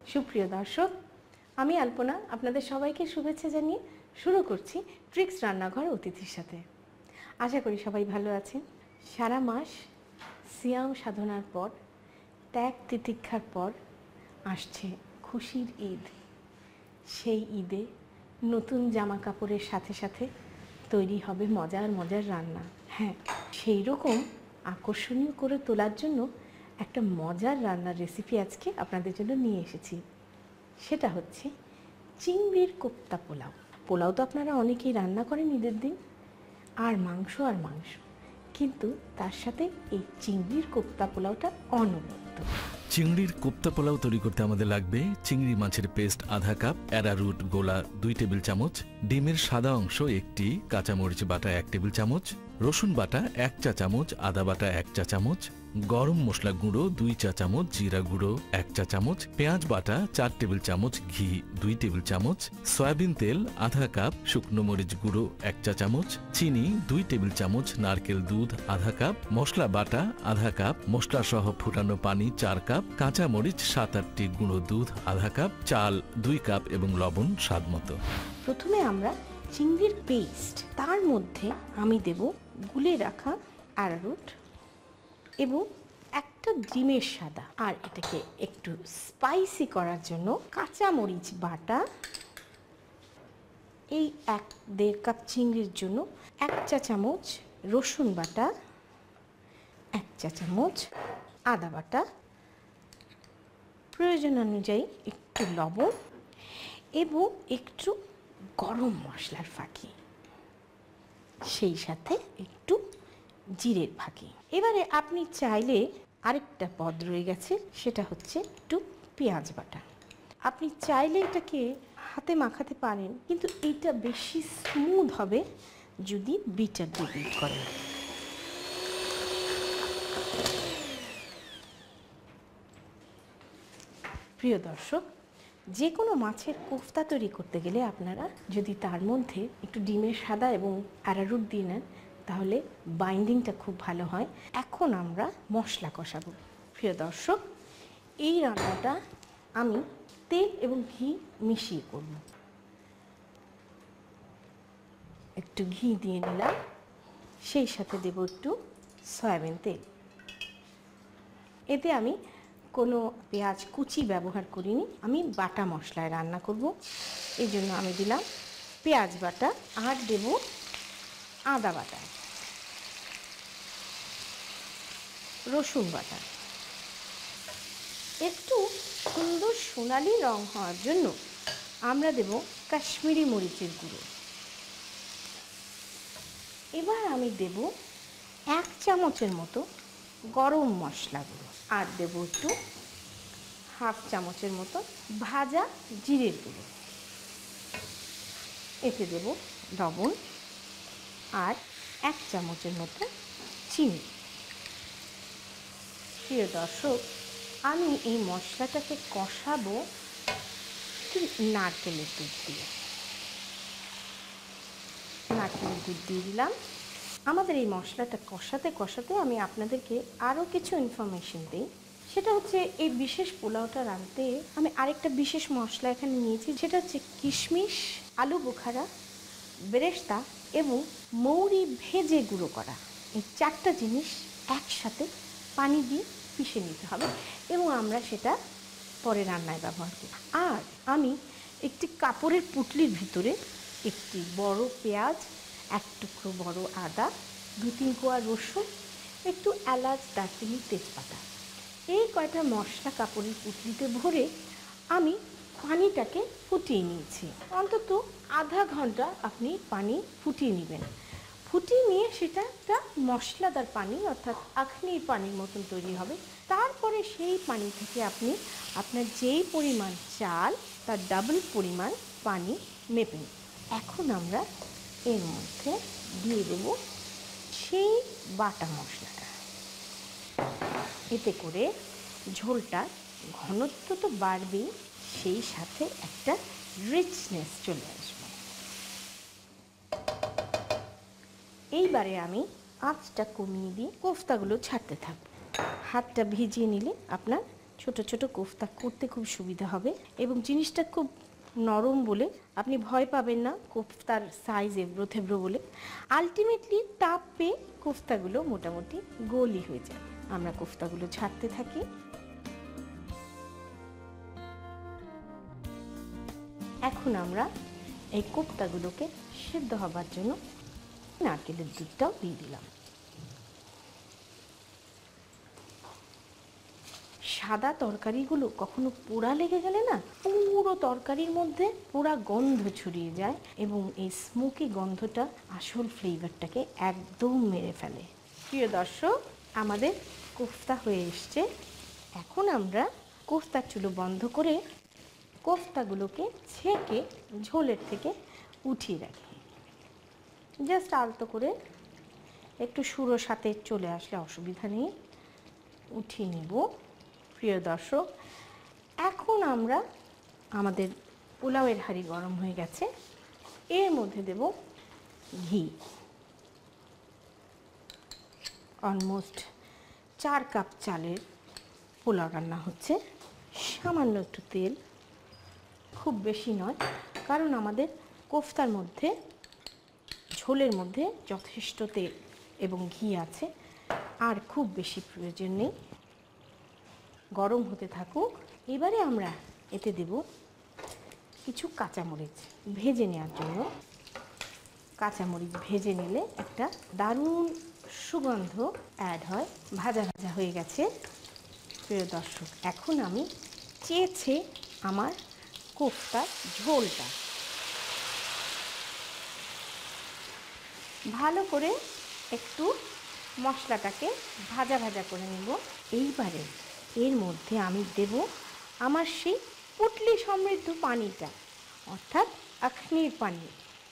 সুপ্রিয় দর্শক, আমি আলপনা আপনাদের সবাইকে শুভেচ্ছা জানিয়ে শুরু করছি ট্রিক্স রান্নাঘর অতিথির সাথে। আশা করি সবাই ভালো আছেন। সারা মাস সিয়াম সাধনার পর, ত্যাগ তিতিক্ষার পর আসছে খুশির ঈদ। সেই ঈদে নতুন জামা কাপড়ের সাথে সাথে তৈরি হবে মজার মজার রান্না। হ্যাঁ, সেই রকম আকর্ষণীয় করে তোলার জন্য একটা মজার রান্নার রেসিপি আজকে আপনাদের জন্য নিয়ে এসেছি। সেটা হচ্ছে চিংড়ির কোপ্তা পোলাও। পোলাও তো আপনারা অনেকেই রান্না করেন ঈদের দিন, আর মাংস, কিন্তু তার সাথে এই চিংড়ির কোপ্তা পোলাওটা অনবদ্য। চিংড়ির কোপ্তা পোলাও তৈরি করতে আমাদের লাগবে চিংড়ি মাছের পেস্ট আধা কাপ, অ্যারারুট গোলা 2 টেবিল চামচ, ডিমের সাদা অংশ 1টি, কাঁচামরিচ বাটা 1 টেবিল চামচ, রসুন বাটা 1 চা চামচ, আদা বাটা 1 চা চামচ, গরম মশলা গুঁড়ো 2 চা চামচ, জিরা গুঁড়ো 1 চা চামচ, পেঁয়াজ বাটা 4 টেবিল চামচ, ঘি 2 টেবিল চামচ, সয়াবিন তেল আধা কাপ, শুকনো মরিচ গুঁড়ো 1 চা চামচ, চিনি 2 টেবিল চামচ, নারকেল দুধ আধা কাপ, মশলা বাটা আধা কাপ, মশলা সহ ফুটানো পানি 4 কাপ, কাঁচা মরিচ 7-8টি, গুঁড়ো দুধ আধা কাপ, চাল 2 কাপ এবং লবণ স্বাদ মতো। প্রথমে আমরা চিংড়ির পেস্ট, তার মধ্যে আমি দেব গুলে রাখা অ্যারারুট এবং একটা ডিমের সাদা, আর এটাকে একটু স্পাইসি করার জন্য কাঁচা মরিচ বাটা। এই 1-1.5 কাপ চিংড়ির জন্য 1 চা চামচ রসুন বাটা, 1 চা চামচ আদা বাটা, প্রয়োজন অনুযায়ী একটু লবণ এবং একটু গরম মশলার ফাঁকি, সেই সাথে একটু জিরের ফাঁকি। এবারে আপনি চাইলে আরেকটা পদ রয়ে গেছে, সেটা হচ্ছে একটু পেঁয়াজ বাটা। আপনি চাইলে এটাকে হাতে মাখাতে পারেন, কিন্তু এটা বেশি স্মুথ হবে যদি বিটার দিয়ে বিট করেন। প্রিয় দর্শক, যে কোনো মাছের কোফতা তৈরি করতে গেলে আপনারা যদি তার মধ্যে একটু ডিমের সাদা এবং অ্যারারুট দিয়ে নেন, তাহলে বাইন্ডিংটা খুব ভালো হয়। এখন আমরা মশলা কষাবো। প্রিয় দর্শক, এই রান্নাটা আমি তেল এবং ঘি মিশিয়ে করব। একটু ঘি দিয়ে নিলাম, সেই সাথে দেব একটু সয়াবিন তেল। এতে আমি কোনো পেঁয়াজ কুচি ব্যবহার করিনি, আমি বাটা মশলায় রান্না করব। এই জন্য আমি দিলাম পেঁয়াজ বাটা, আর দেব আদা বাটা, রসুন বাটা। একটু সুন্দর সোনালি রং হওয়ার জন্য আমরা দেব কাশ্মীরি মরিচের গুঁড়ো। এবার আমি দেব 1 চামচের মতো গরম মশলা গুঁড়ো, আর দেব একটু 1/2 চামচের মতো ভাজা জিরের গুঁড়ো। এতে দেব লবণ আর 1 চামচের মতো চিনি। প্রিয় দর্শক, আমি এই মশলাটাকে কষাবো নারকেলের দুধ দিয়ে। নারকেলের দুধ দিয়ে দিলাম। আমাদের এই মশলাটা কষাতে কষাতে আমি আপনাদেরকে আরও কিছু ইনফরমেশন দিই। সেটা হচ্ছে এই বিশেষ পোলাওটা রাঁধতে আমি আরেকটা বিশেষ মশলা এখানে নিয়েছি, সেটা হচ্ছে কিশমিশ, আলু বোখারা, বেরেস্তা এবং মৌরি ভেজে গুঁড়ো করা। এই 4টা জিনিস একসাথে পানি দিয়ে পিষে নিতে হবে এবং আমরা সেটা পরে রান্নায় ব্যবহার করি। আর আমি একটি কাপড়ের পুঁটলির ভিতরে একটি বড় পেঁয়াজ, 1 টুকরো বড় আদা, 2-3 কোয়া রসুন, একটু এলাচ, দারচিনি, তেজপাতা, এই কয়টা মশলা কাপড়ের পুঁটলিতে ভরে আমি পানিটাকে ফুটিয়ে নিয়েছি। অন্তত আধা ঘন্টা আপনি পানি ফুটিয়ে নেবেন। ফুটিয়ে নিয়ে সেটা একটা মশলাদার পানি, অর্থাৎ আখনির পানির মতন তৈরি হবে। তারপরে সেই পানি থেকে আপনি আপনার যেই পরিমাণ চাল, তার ডাবল পরিমাণ পানি মেপেন। এখন আমরা এর মধ্যে দিয়ে দেব সেই বাটা মশলাটা। এতে করে ঝোলটা ঘনত্ব তো বাড়বেই, সেই সাথে একটা রিচনেস চলে আসবে। এইবারে আমি আঁচটা কমিয়ে দিয়ে কোফতাগুলো ছাড়তে থাকবো। হাতটা ভিজিয়ে নিলে আপনার ছোট ছোট কোফতা করতে খুব সুবিধা হবে এবং জিনিসটা খুব নরম বলে আপনি ভয় পাবেন না কোফতার সাইজ এবড়ো থেবড়ো বলে। আলটিমেটলি তাপ পেয়ে কোফতাগুলো মোটামুটি গোলই হয়ে যায়। আমরা কোফতাগুলো ছাড়তে থাকি। এখন আমরা এই কোফতাগুলোকে সেদ্ধ হবার জন্য নারকেলের দুধটাও দিয়ে দিলাম। সাদা তরকারিগুলো কখনো পোড়া লেগে গেলে না পুরো তরকারির মধ্যে পোড়া গন্ধ ছড়িয়ে যায় এবং এই স্মোকি গন্ধটা আসল ফ্লেভারটাকে একদম মেরে ফেলে। প্রিয় দর্শক, আমাদের কোফতা হয়ে এসছে। এখন আমরা কোফতার চুলো বন্ধ করে কোফতাগুলোকে ছেঁকে ঝোলের থেকে উঠিয়ে রাখি। জাস্ট আলতো করে একটু সুরো সাথে চলে আসলে অসুবিধা নেই, উঠিয়ে নেব। প্রিয় দর্শক, এখন আমরা আমাদের পোলাওয়ের হাঁড়ি গরম হয়ে গেছে, এর মধ্যে দেব ঘি। অলমোস্ট 4 কাপ চালের পোলাও রান্না হচ্ছে। সামান্য একটু তেল, খুব বেশি নয়, কারণ আমাদের কোফতার মধ্যে ঝোলের মধ্যে যথেষ্ট তেল এবং ঘি আছে, আর খুব বেশি প্রয়োজন নেই। গরম হতে থাকুক। এবারে আমরা এতে দেব কিছু কাঁচামরিচ ভেজে নেওয়ার জন্য। কাঁচামরিচ ভেজে নিলে একটা দারুণ সুগন্ধ অ্যাড হয়। ভাজা ভাজা হয়ে গেছে। প্রিয় দর্শক, এখন আমি চেয়েছি আমার কোফতার ঝোলটা ভালো করে একটু মশলাটাকে ভাজা ভাজা করে নেব। এইবারে এর মধ্যে আমি দেব আমার সেই পুটলি সমৃদ্ধ পানিটা, অর্থাৎ আখনির পানি।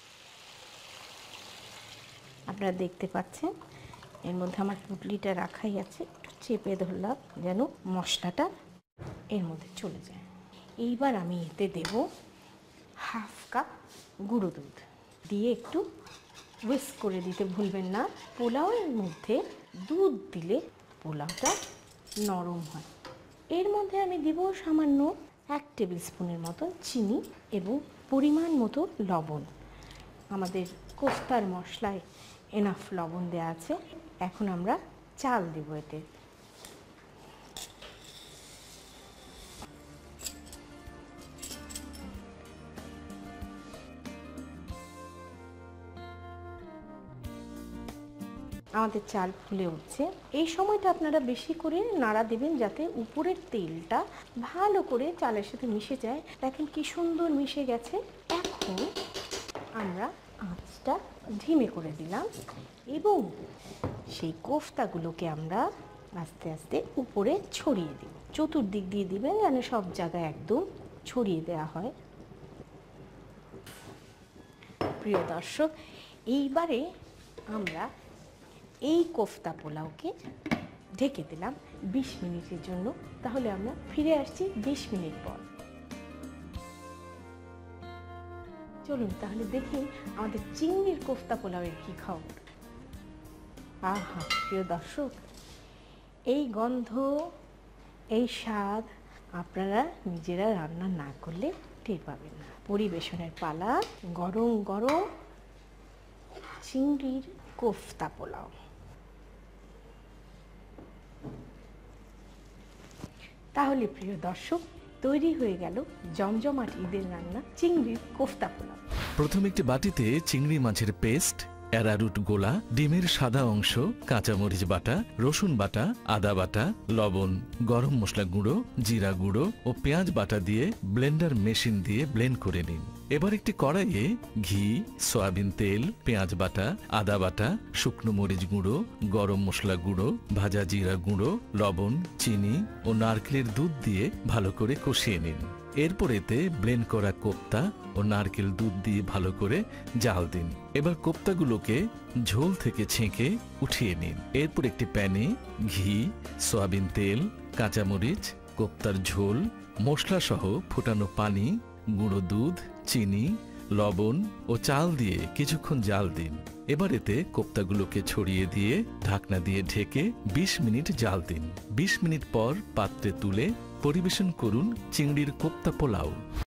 আপনারা দেখতে পাচ্ছেন এর মধ্যে আমার পুটলিটা রাখাই আছে। একটু চেপে ধরলাম যেন মশলাটা এর মধ্যে চলে যায়। এইবার আমি এতে দেব হাফ কাপ গুঁড়ো দুধ দিয়ে একটু হুইস্ক করে দিতে ভুলবেন না। পোলাওয়ের মধ্যে দুধ দিলে পোলাওটা নরম হয়। এর মধ্যে আমি দিব সামান্য 1 টেবিল স্পুনের মতন চিনি এবং পরিমাণ মতো লবণ। আমাদের কোফতার মশলায় এনাফ লবণ দেওয়া আছে। এখন আমরা চাল দেব এতে। আমাদের চাল ফুলে উঠছে। এই সময়টা আপনারা বেশি করে নাড়া দেবেন যাতে উপরের তেলটা ভালো করে চালের সাথে মিশে যায়। দেখেন কি সুন্দর মিশে গেছে। এখন আমরা আঁচটা ধিমে করে দিলাম এবং সেই কোফতাগুলোকে আমরা আস্তে আস্তে উপরে ছড়িয়ে দিব। চতুর্দিক দিয়ে দিবেন যেন সব জায়গায় একদম ছড়িয়ে দেওয়া হয়। প্রিয় দর্শক, এইবারে আমরা এই কোফতা পোলাওকে ঢেকে দিলাম 20 মিনিটের জন্য। তাহলে আমরা ফিরে আসছি 20 মিনিট পর। চলুন তাহলে দেখি আমাদের চিংড়ির কোফতা পোলাওয়ের কি খবর। আহা প্রিয় দর্শক, এই গন্ধ, এই স্বাদ আপনারা নিজেরা রান্না না করলে টের পাবেন না। পরিবেশনের পালা, গরম গরম চিংড়ির কোফতা পোলাও। তাহলে প্রিয় দর্শক, তৈরি হয়ে গেল জমজমাট ঈদের রান্না চিংড়ির কোফতা পোলাও। প্রথমে একটি বাটিতে চিংড়ি মাছের পেস্ট, অ্যারারুট গোলা, ডিমের সাদা অংশ, কাঁচামরিচ বাটা, রসুন বাটা, আদা বাটা, লবণ, গরম মশলা গুঁড়ো, জিরা গুঁড়ো ও পেঁয়াজ বাটা দিয়ে ব্লেন্ডার মেশিন দিয়ে ব্লেন্ড করে নিন। এবার একটি কড়াইয়ে ঘি, সয়াবিন তেল, পেঁয়াজ বাটা, আদা বাটা, শুকনো মরিচ গুঁড়ো, গরম মশলা গুঁড়ো, ভাজা জিরা গুঁড়ো, লবণ, চিনি ও নারকেলের দুধ দিয়ে ভালো করে কষিয়ে নিন। এরপর এতে ব্লেন্ড করা কোফতা ও নারকেল দুধ দিয়ে ভালো করে জাল দিন। এবার কোফতাগুলোকে ঝোল থেকে ছেঁকে উঠিয়ে নিন। এরপর একটি প্যানে ঘি, সয়াবিন তেল, কাঁচামরিচ, কোফতার ঝোল, মশলা সহ ফোটানো পানি, গুঁড়ো দুধ, চিনি, লবণ ও চাল দিয়ে কিছুক্ষণ জাল দিন। এবার এতে কোফতাগুলোকে ছড়িয়ে দিয়ে ঢাকনা দিয়ে ঢেকে 20 মিনিট জাল দিন। 20 মিনিট পর পাত্রে তুলে পরিবেশন করুন চিংড়ির কোপ্তা পোলাও।